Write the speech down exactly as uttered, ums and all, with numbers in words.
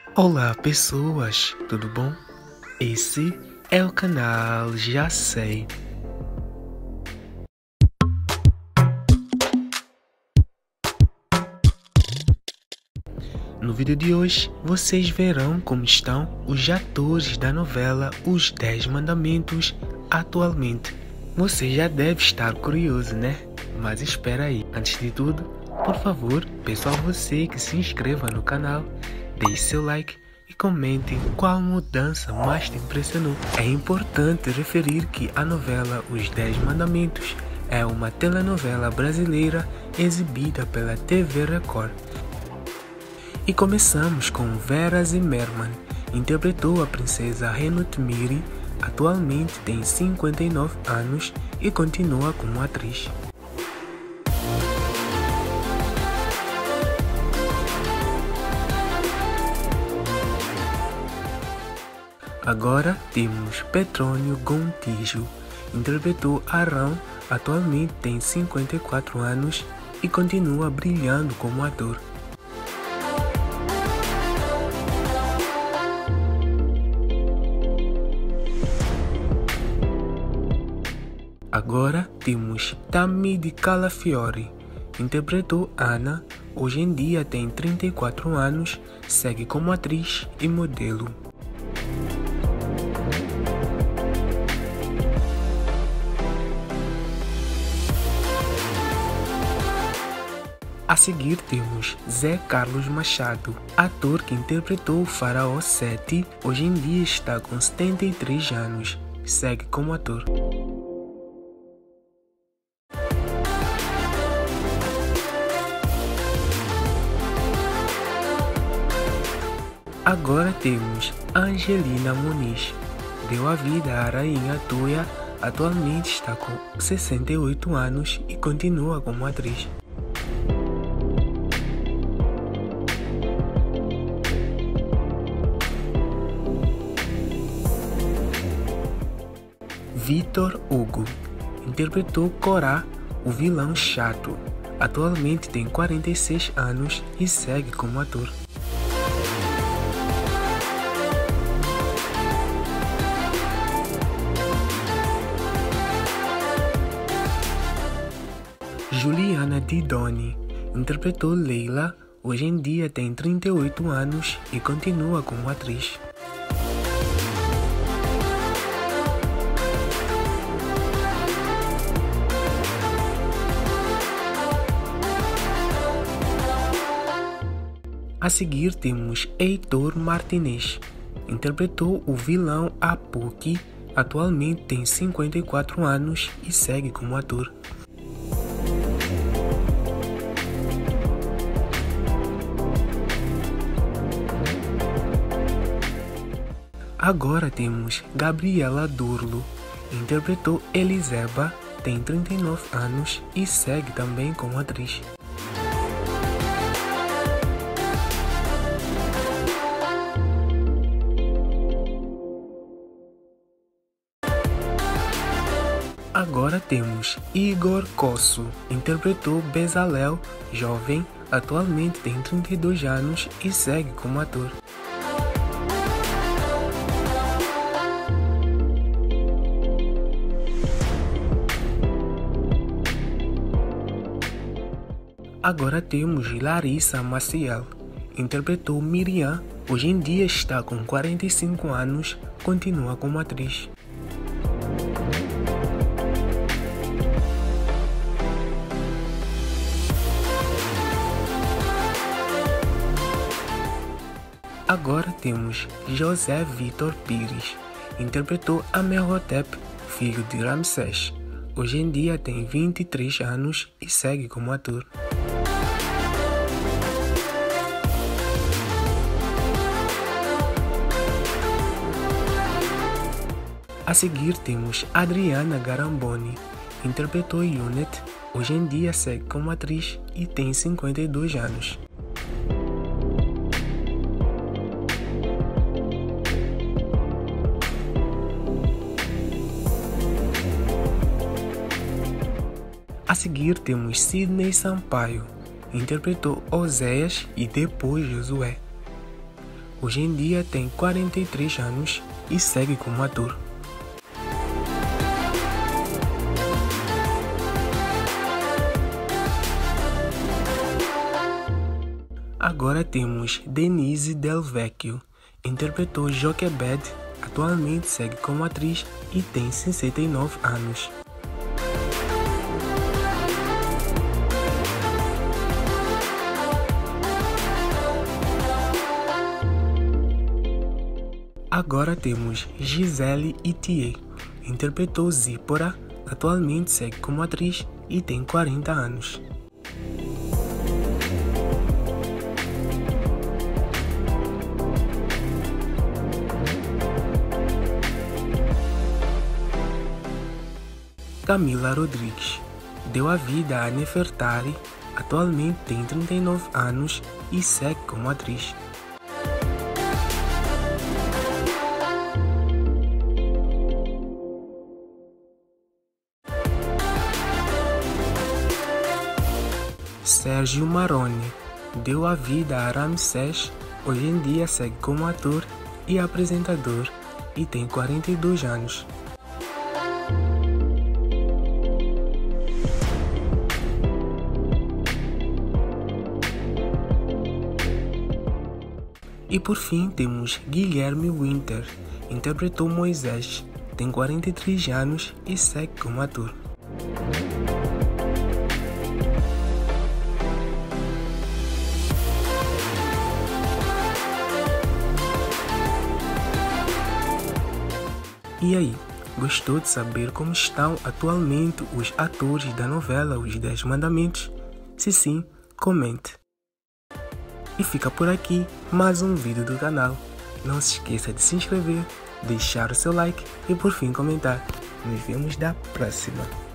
Olá pessoas, tudo bom? Esse é o canal Já Sei. No vídeo de hoje, vocês verão como estão os atores da novela Os Dez Mandamentos atualmente. Você já deve estar curioso, né? Mas espera aí. Antes de tudo, por favor, peço a você que se inscreva no canal, deixe seu like e comente qual mudança mais te impressionou. É importante referir que a novela Os Dez Mandamentos é uma telenovela brasileira exibida pela T V Record. E começamos com Vera Zimmermann, interpretou a princesa Renut Miri, atualmente tem cinquenta e nove anos e continua como atriz. Agora temos Petrônio Gontijo, interpretou Arão, atualmente tem cinquenta e quatro anos e continua brilhando como ator. Agora temos Tammy Calafiore, interpretou Ana, hoje em dia tem trinta e quatro anos, segue como atriz e modelo. A seguir temos Zé Carlos Machado, ator que interpretou o Faraó sete, hoje em dia está com setenta e três anos, segue como ator. Agora temos Angelina Muniz, deu a vida à rainha Toia, atualmente está com sessenta e oito anos e continua como atriz. Vitor Hugo, interpretou Corá, o vilão chato, atualmente tem quarenta e seis anos e segue como ator. Juliana Didoni, interpretou Leila, hoje em dia tem trinta e oito anos e continua como atriz. A seguir temos Heitor Martínez, interpretou o vilão Apuki, atualmente tem cinquenta e quatro anos e segue como ator. Agora temos Gabriela Durlo, interpretou Eliseba, tem trinta e nove anos e segue também como atriz. Agora temos Igor Cosso, interpretou Bezalel, jovem, atualmente tem trinta e dois anos e segue como ator. Agora temos Larissa Maciel, interpretou Miriam, hoje em dia está com quarenta e cinco anos, continua como atriz. Agora temos José Vitor Pires, interpretou Amenhotep, filho de Ramsés, hoje em dia tem vinte e três anos e segue como ator. A seguir temos Adriana Garamboni, interpretou Yunet, hoje em dia segue como atriz e tem cinquenta e dois anos. A seguir temos Sidney Sampaio, interpretou Oséias e depois Josué. Hoje em dia tem quarenta e três anos e segue como ator. Agora temos Denise Del Vecchio, interpretou Joquebed, atualmente segue como atriz e tem sessenta e nove anos. Agora temos Gisele Itier, interpretou Zípora, atualmente segue como atriz e tem quarenta anos. Camila Rodrigues deu a vida a Nefertari, atualmente tem trinta e nove anos e segue como atriz. Sérgio Maroni deu a vida a Ramsés, hoje em dia segue como ator e apresentador e tem quarenta e dois anos. E por fim temos Guilherme Winter, interpretou Moisés, tem quarenta e três anos e segue como ator. E aí, gostou de saber como estão atualmente os atores da novela Os Dez Mandamentos? Se sim, comente. E fica por aqui mais um vídeo do canal. Não se esqueça de se inscrever, deixar o seu like e por fim comentar. Nos vemos da próxima.